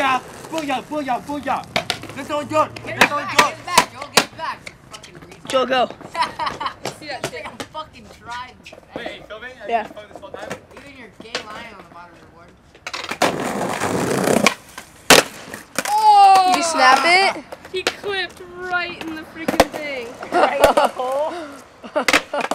Booyah! Booyah! Booyah! Booyah! That's all good. That's all good. Get it back, Joel. Get it back. Fucking retard. Joel, go. See that shit? I'm fucking trying. Wait, hey, filming? Yeah. This whole time? Even your gay lion on the bottom of the board. Oh! Did you snap it? He clipped right in the freaking thing. Right in the hole.